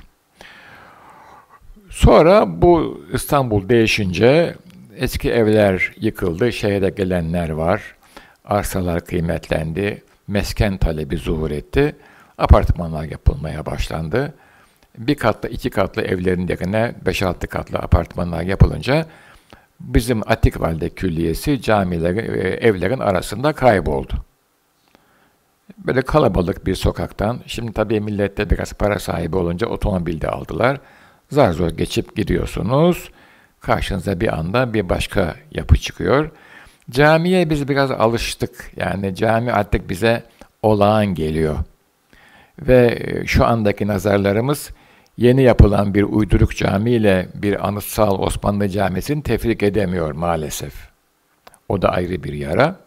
Sonra bu İstanbul değişince eski evler yıkıldı, şehre gelenler var, arsalar kıymetlendi, mesken talebi zuhur etti, apartmanlar yapılmaya başlandı. Bir katlı, iki katlı evlerin yerine beş altı katlı apartmanlar yapılınca bizim Atikvalide Külliyesi camilerin, evlerin arasında kayboldu. Böyle kalabalık bir sokaktan, şimdi tabii millette biraz para sahibi olunca otomobilde aldılar. Zar zor geçip gidiyorsunuz. Karşınıza bir anda bir başka yapı çıkıyor. Camiye biz biraz alıştık. Yani cami artık bize olağan geliyor. Ve şu andaki nazarlarımız yeni yapılan bir uyduruk camiyle bir anıtsal Osmanlı camisini tefrik edemiyor maalesef. O da ayrı bir yara.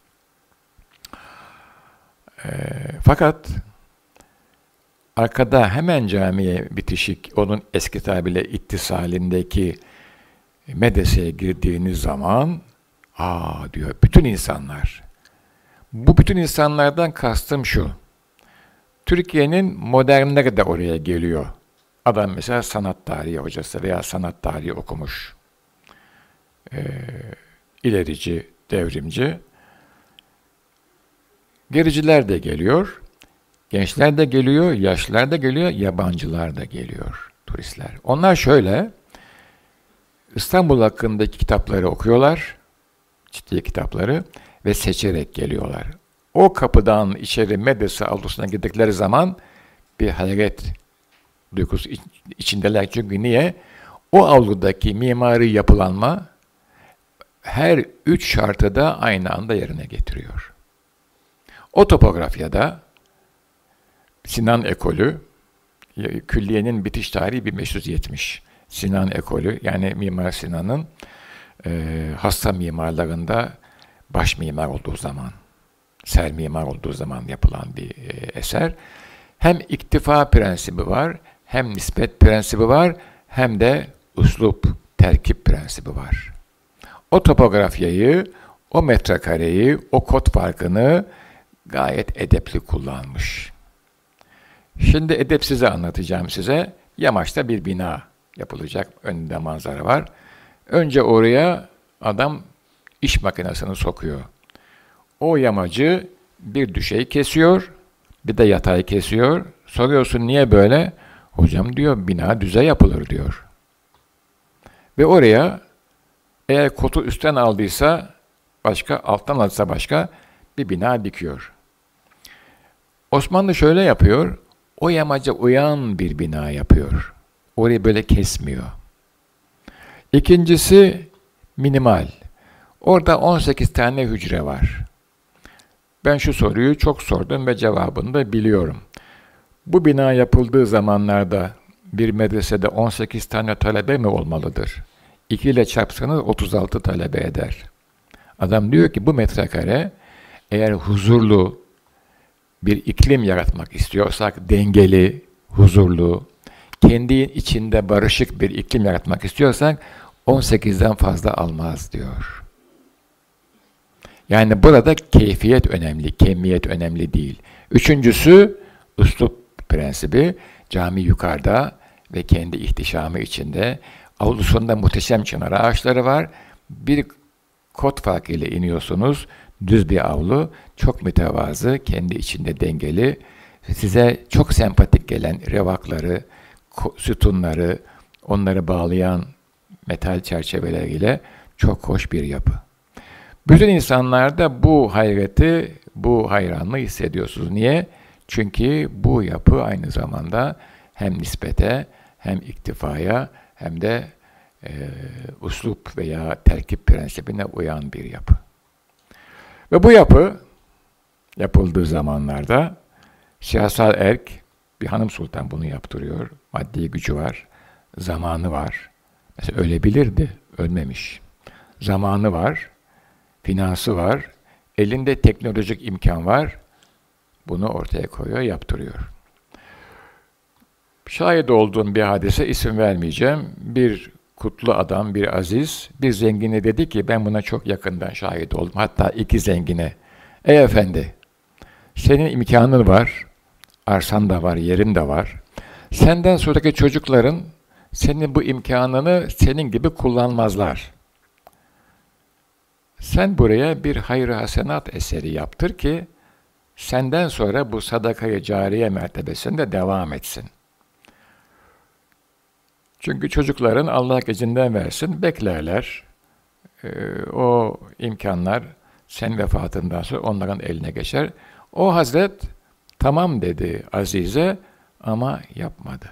E, fakat arkada hemen camiye bitişik, onun eski tabirle ittisalindeki medreseye girdiğiniz zaman, aa diyor, bütün insanlar. Bu bütün insanlardan kastım şu. Türkiye'nin modernleri de oraya geliyor. Adam mesela sanat tarihi hocası veya sanat tarihi okumuş. Ee, ilerici, devrimci. Gericiler de geliyor. Gençler de geliyor, yaşlılar da geliyor, yabancılar da geliyor, turistler. Onlar şöyle, İstanbul hakkındaki kitapları okuyorlar, ciddi kitapları ve seçerek geliyorlar. O kapıdan içeri medrese avlusuna girdikleri zaman bir hayret duygusu içindeler. Çünkü niye? O avludaki mimari yapılanma her üç şartı da aynı anda yerine getiriyor. O topografyada Sinan Ekolü, külliyenin bitiş tarihi bin beş yüz yetmiş. Sinan Ekolü, yani Mimar Sinan'ın e, hassa mimarlarında baş mimar olduğu zaman, ser mimar olduğu zaman yapılan bir e, eser. Hem iktifa prensibi var, hem nispet prensibi var, hem de üslup, terkip prensibi var. O topografyayı, o metrekareyi, o kod farkını gayet edepli kullanmış. Şimdi edepsize anlatacağım size. Yamaçta bir bina yapılacak. Önünde manzara var. Önce oraya adam iş makinesini sokuyor. O yamacı bir düşey kesiyor, bir de yatay kesiyor. Soruyorsun niye böyle? Hocam diyor, bina düze yapılır diyor. Ve oraya eğer kotu üstten aldıysa başka, alttan aldıysa başka bir bina dikiyor. Osmanlı şöyle yapıyor, o yamaca uyan bir bina yapıyor. Orayı böyle kesmiyor. İkincisi minimal. Orada on sekiz tane hücre var. Ben şu soruyu çok sordum ve cevabını da biliyorum. Bu bina yapıldığı zamanlarda bir medresede on sekiz tane talebe mi olmalıdır? iki ile çarpsanız otuz altı talebe eder. Adam diyor ki bu metrekare eğer huzurlu bir iklim yaratmak istiyorsak, dengeli, huzurlu, kendi içinde barışık bir iklim yaratmak istiyorsak on sekizden fazla almaz diyor. Yani burada keyfiyet önemli, kemiyet önemli değil. Üçüncüsü, üslup prensibi. Cami yukarıda ve kendi ihtişamı içinde. Avlusunda muhteşem çınar ağaçları var. Bir kod farkıyla iniyorsunuz. Düz bir avlu, çok mütevazı, kendi içinde dengeli. Size çok sempatik gelen revakları, sütunları, onları bağlayan metal çerçeveleriyle çok hoş bir yapı. Bütün insanlarda bu hayreti, bu hayranlığı hissediyorsunuz. Niye? Çünkü bu yapı aynı zamanda hem nispete, hem iktifaya, hem de e, üslup veya terkip prensibine uyan bir yapı. Ve bu yapı yapıldığı zamanlarda Şahsal Erk, bir hanım sultan bunu yaptırıyor. Maddi gücü var, zamanı var. Mesela ölebilirdi, ölmemiş. Zamanı var, finansı var, elinde teknolojik imkan var. Bunu ortaya koyuyor, yaptırıyor. Şahit olduğum bir hadise, isim vermeyeceğim. Bir kutlu adam, bir aziz, bir zengine dedi ki, ben buna çok yakından şahit oldum. Hatta iki zengine. Ey efendi, senin imkanın var, arsan da var, yerin de var. Senden sonraki çocukların senin bu imkanını senin gibi kullanmazlar. Sen buraya bir hayır-ı hasenat eseri yaptır ki, senden sonra bu sadaka-i cariye mertebesinde devam etsin. Çünkü çocukların Allah izinden versin, beklerler. Ee, o imkanlar sen vefatından sonra onların eline geçer. O Hazret tamam dedi Azize ama yapmadı.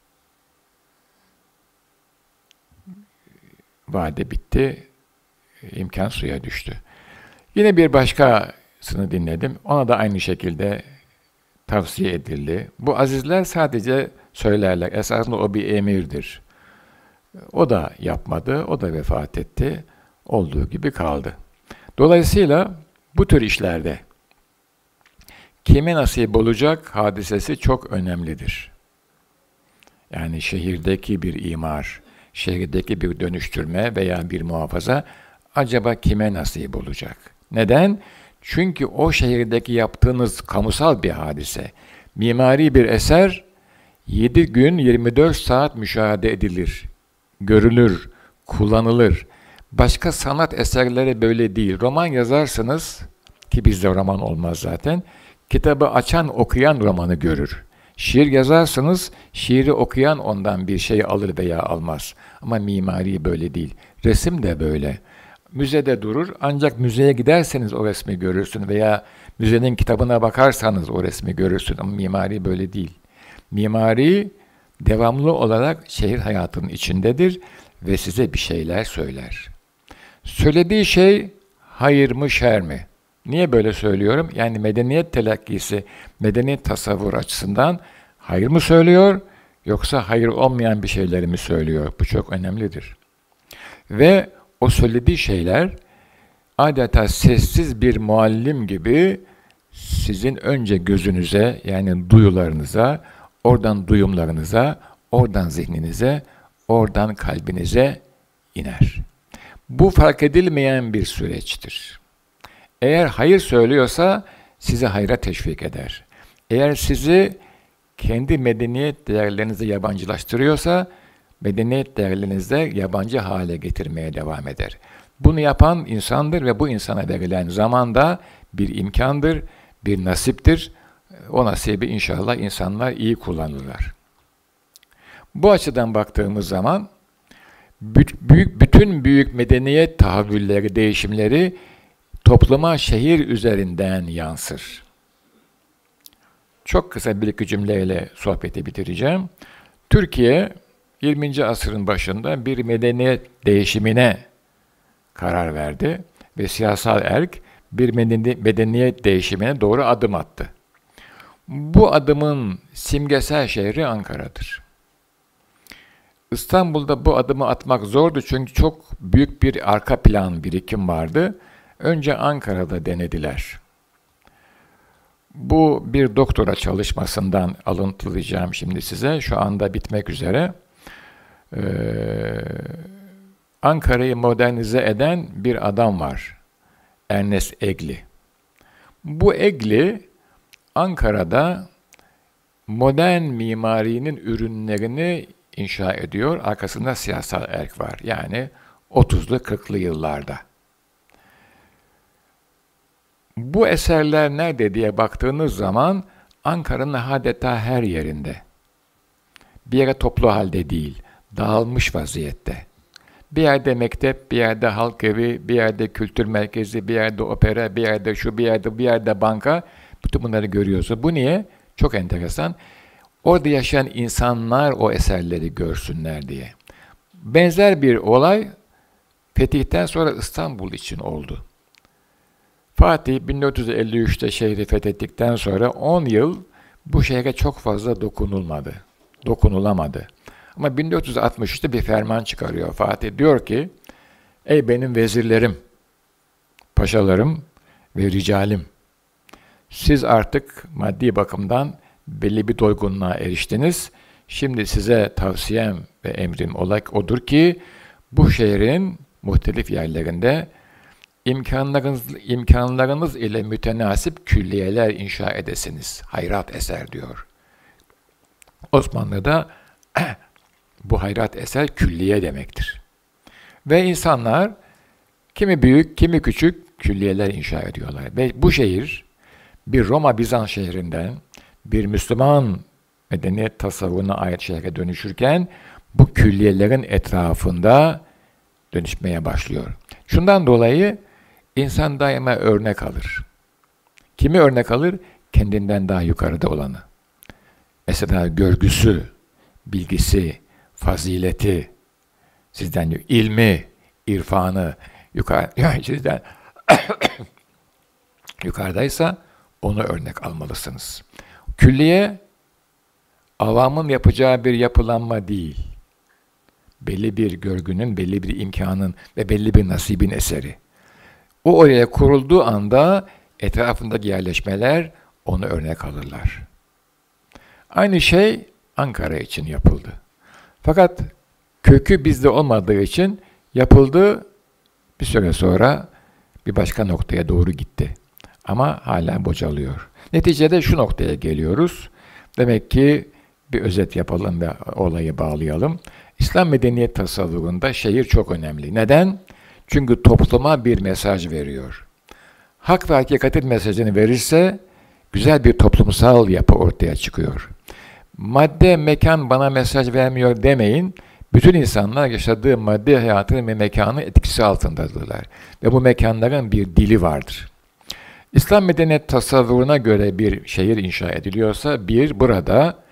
Vade bitti, imkan suya düştü. Yine bir başkasını dinledim. Ona da aynı şekilde tavsiye edildi. Bu azizler sadece söylerler. Esasında o bir emirdir. O da yapmadı, o da vefat etti. Olduğu gibi kaldı. Dolayısıyla bu tür işlerde kime nasip olacak hadisesi çok önemlidir. Yani şehirdeki bir imar, şehirdeki bir dönüştürme veya bir muhafaza acaba kime nasip olacak? Neden? Çünkü o şehirdeki yaptığınız kamusal bir hadise, mimari bir eser yedi gün yirmi dört saat müşahede edilir, görülür, kullanılır. Başka sanat eserleri böyle değil. Roman yazarsınız, ki bizde roman olmaz zaten, kitabı açan, okuyan romanı görür. Şiir yazarsınız, şiiri okuyan ondan bir şey alır veya almaz. Ama mimari böyle değil. Resim de böyle. Müzede durur, ancak müzeye giderseniz o resmi görürsün veya müzenin kitabına bakarsanız o resmi görürsün. Ama mimari böyle değil. Mimari devamlı olarak şehir hayatının içindedir ve size bir şeyler söyler. Söylediği şey hayır mı şer mi? Niye böyle söylüyorum? Yani medeniyet telakkisi, medeniyet tasavvur açısından hayır mı söylüyor, yoksa hayır olmayan bir şeyleri mi söylüyor? Bu çok önemlidir. Ve o söylediği şeyler adeta sessiz bir muallim gibi sizin önce gözünüze, yani duyularınıza, oradan duyumlarınıza, oradan zihninize, oradan kalbinize iner. Bu fark edilmeyen bir süreçtir. Eğer hayır söylüyorsa sizi hayra teşvik eder. Eğer sizi kendi medeniyet değerlerinize yabancılaştırıyorsa, medeniyet değerlerinizde yabancı hale getirmeye devam eder. Bunu yapan insandır ve bu insana verilen zaman da bir imkandır, bir nasiptir. O nasibi inşallah insanlar iyi kullanırlar. Bu açıdan baktığımız zaman büyük, bütün büyük medeniyet tahavvülleri, değişimleri topluma şehir üzerinden yansır. Çok kısa bir iki cümleyle sohbeti bitireceğim. Türkiye yirminci asrın başında bir medeniyet değişimine karar verdi ve siyasal erk bir medeniyet değişimine doğru adım attı. Bu adımın simgesel şehri Ankara'dır. İstanbul'da bu adımı atmak zordu çünkü çok büyük bir arka plan birikim vardı. Önce Ankara'da denediler. Bu bir doktora çalışmasından alıntılayacağım şimdi size. Şu anda bitmek üzere. Ee, Ankara'yı modernize eden bir adam var. Ernest Egli. Bu Egli, Ankara'da modern mimarinin ürünlerini inşa ediyor. Arkasında siyasal erk var. Yani otuzlu kırklı yıllarda. Bu eserler nerede diye baktığınız zaman Ankara'nın adeta her yerinde. Bir yere toplu halde değil, dağılmış vaziyette. Bir yerde mektep, bir yerde halk evi, bir yerde kültür merkezi, bir yerde opera, bir yerde şu, bir yerde bir yerde banka. Bütün bunları görüyorsunuz. Bu niye? Çok enteresan. Orada yaşayan insanlar o eserleri görsünler diye. Benzer bir olay fetihten sonra İstanbul için oldu. Fatih bin dört yüz elli üçte şehri fethettikten sonra on yıl bu şehre çok fazla dokunulmadı. Dokunulamadı. Ama bin dört yüz altmış üçte bir ferman çıkarıyor Fatih. Diyor ki, ey benim vezirlerim, paşalarım ve ricalim, siz artık maddi bakımdan belli bir doygunluğa eriştiniz. Şimdi size tavsiyem ve emrim olarak odur ki, bu şehrin muhtelif yerlerinde imkanlarınız, imkanlarınız ile mütenasip külliyeler inşa edesiniz. Hayrat eser diyor. Osmanlı'da bu hayrat eser külliye demektir. Ve insanlar kimi büyük, kimi küçük külliyeler inşa ediyorlar. Ve bu şehir bir Roma-Bizans şehrinden bir Müslüman medeniyet tasavvuruna ait şehre dönüşürken bu külliyelerin etrafında dönüşmeye başlıyor. Şundan dolayı insan daima örnek alır. Kimi örnek alır? Kendinden daha yukarıda olanı. Mesela görgüsü, bilgisi, fazileti, sizden ilmi, irfanı yukarı, yani sizden yukarıdaysa onu örnek almalısınız. Külliye, avamın yapacağı bir yapılanma değil. Belli bir görgünün, belli bir imkanın ve belli bir nasibin eseri. O oraya kurulduğu anda etrafındaki yerleşmeler onu örnek alırlar. Aynı şey Ankara için yapıldı. Fakat kökü bizde olmadığı için yapıldı, bir süre sonra bir başka noktaya doğru gitti. Ama hala bocalıyor. Neticede şu noktaya geliyoruz. Demek ki bir özet yapalım ve olayı bağlayalım. İslam medeniyet tasavvurunda şehir çok önemli. Neden? Çünkü topluma bir mesaj veriyor. Hak ve hakikatin mesajını verirse güzel bir toplumsal yapı ortaya çıkıyor. Madde, mekan bana mesaj vermiyor demeyin. Bütün insanlar yaşadığı maddi hayatın ve mekanın etkisi altındadırlar. Ve bu mekanların bir dili vardır. İslam medeniyet tasavvuruna göre bir şehir inşa ediliyorsa, bir, burada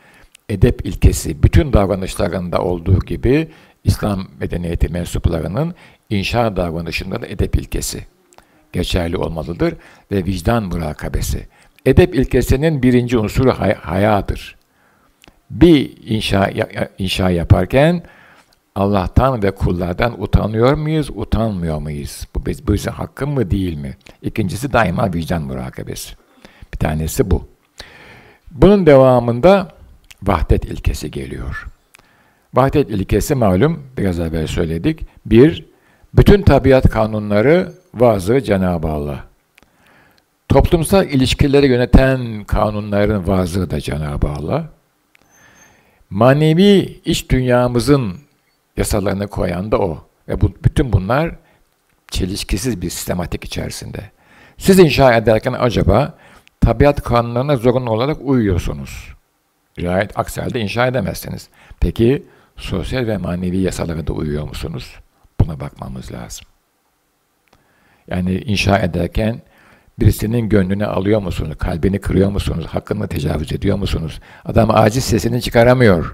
edep ilkesi bütün davranışlarında olduğu gibi İslam medeniyeti mensuplarının inşa davranışında da edep ilkesi geçerli olmalıdır ve vicdan murakabesi. Edep ilkesinin birinci unsuru hay- hayadır. Bir inşa, inşa yaparken Allah'tan ve kullardan utanıyor muyuz, utanmıyor muyuz? Bu, bu bizim hakkım mı, değil mi? İkincisi daima vicdan murakabesi. Bir tanesi bu. Bunun devamında vahdet ilkesi geliyor. Vahdet ilkesi malum, biraz evvel söyledik. Bir, bütün tabiat kanunları vazı Cenab-ı Allah. Toplumsal ilişkileri yöneten kanunların vazı da Cenab-ı Allah. Manevi iç dünyamızın yasalarını koyan da O. Ve bu, bütün bunlar çelişkisiz bir sistematik içerisinde. Siz inşa ederken acaba tabiat kanunlarına zorunlu olarak uyuyorsunuz. Riayet aksi halde inşa edemezsiniz. Peki sosyal ve manevi yasalara da uyuyor musunuz? Buna bakmamız lazım. Yani inşa ederken birisinin gönlünü alıyor musunuz? Kalbini kırıyor musunuz? Hakkını tecavüz ediyor musunuz? Adam aciz sesini çıkaramıyor.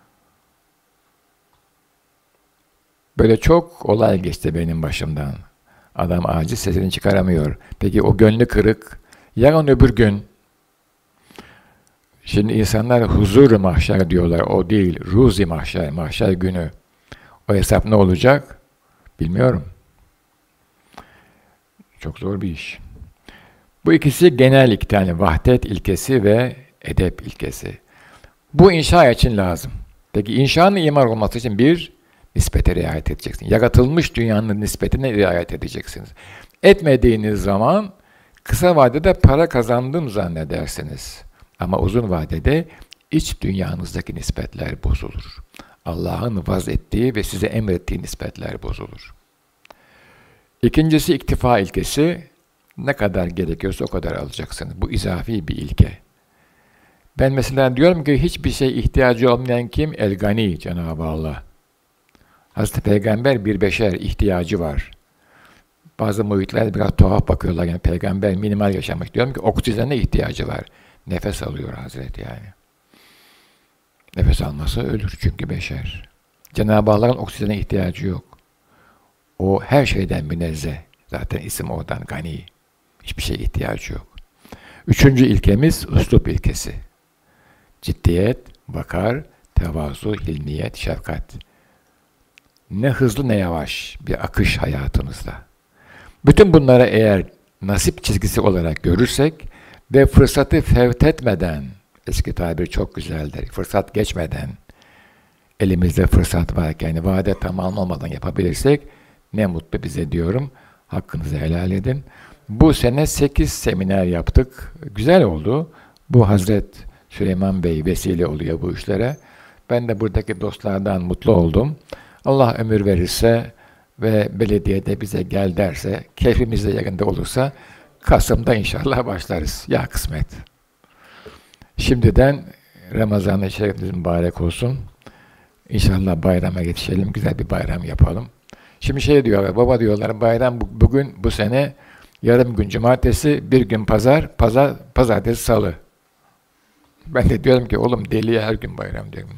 Böyle çok olay geçti benim başımdan. Adam aciz sesini çıkaramıyor. Peki o gönlü kırık, yarın öbür gün, şimdi insanlar huzur mahşer diyorlar, o değil, ruzi mahşer, mahşer günü. O hesap ne olacak? Bilmiyorum. Çok zor bir iş. Bu ikisi genel iki tane, vahdet ilkesi ve edep ilkesi. Bu inşa için lazım. Peki inşanın imar olması için bir, nispete riayet edeceksiniz. Yaratılmış dünyanın nispetine riayet edeceksiniz. Etmediğiniz zaman kısa vadede para kazandım zannedersiniz. Ama uzun vadede iç dünyanızdaki nispetler bozulur. Allah'ın vaz ettiği ve size emrettiği nispetler bozulur. İkincisi iktifa ilkesi. Ne kadar gerekiyorsa o kadar alacaksınız. Bu izafi bir ilke. Ben mesela diyorum ki hiçbir şey ihtiyacı olmayan kim? El-Gani, Cenab-ı Allah. Hazreti Peygamber bir beşer, ihtiyacı var. Bazı muhitler biraz tuhaf bakıyorlar. Yani Peygamber minimal yaşamış. Diyorum ki oksijene ihtiyacı var. Nefes alıyor Hazreti yani. Nefes almasa ölür çünkü beşer. Cenab-ı Allah'ın oksijene ihtiyacı yok. O her şeyden münezzeh. Zaten isim oradan Gani. Hiçbir şeye ihtiyacı yok. Üçüncü ilkemiz üslup ilkesi. Ciddiyet, vakar, tevazu, hilmiyet, şefkat. Ne hızlı ne yavaş bir akış hayatınızda. Bütün bunlara eğer nasip çizgisi olarak görürsek ve fırsatı fevt etmeden, eski tabir çok güzeldir, fırsat geçmeden, elimizde fırsat varken, vade tamam olmadan yapabilirsek, ne mutlu bize diyorum, hakkınızı helal edin. Bu sene sekiz seminer yaptık, güzel oldu. Bu Hazret Süleyman Bey vesile oluyor bu işlere. Ben de buradaki dostlardan mutlu oldum. Allah ömür verirse ve belediyede bize gel derse, keyfimiz de yerinde olursa, Kasım'da inşallah başlarız. Ya kısmet. Şimdiden Ramazan-ı Şerifiniz mübarek olsun. İnşallah bayrama yetişelim, güzel bir bayram yapalım. Şimdi şey diyorlar, baba diyorlar, bayram bugün, bu sene, yarım gün cumartesi, bir gün pazar, pazar, pazartesi, salı. Ben de diyorum ki, oğlum deliye her gün bayram diyorum.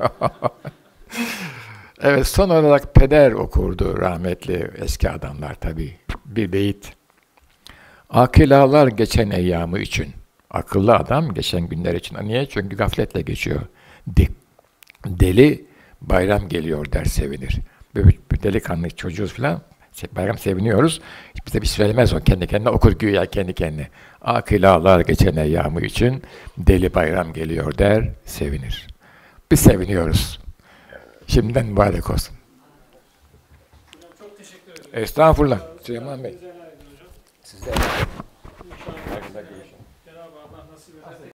Evet, son olarak peder okurdu rahmetli eski adamlar tabii. Bir beyit. Akilalar geçen eyyamı için. Akıllı adam geçen günler için. Niye? Çünkü gafletle geçiyor. Deli bayram geliyor der, sevinir. Bir delikanlı çocuğuz falan, bayram seviniyoruz. Bize bir söylemez o, kendi kendine okur güya kendi kendine. Akilalar geçen eyyamı için deli bayram geliyor der, sevinir. Biz seviniyoruz. Şimdiden mübarek olsun. Hocam çok teşekkür ederim. Estağfurullah. Süleyman Bey. Güzel aydın hocam. Size. İnşallah. Cenab-ı Allah nasip eder.